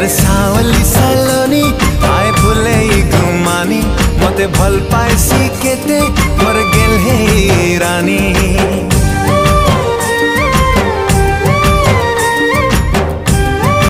सावली सालोनी आए फुले घुमानी मते भल पाए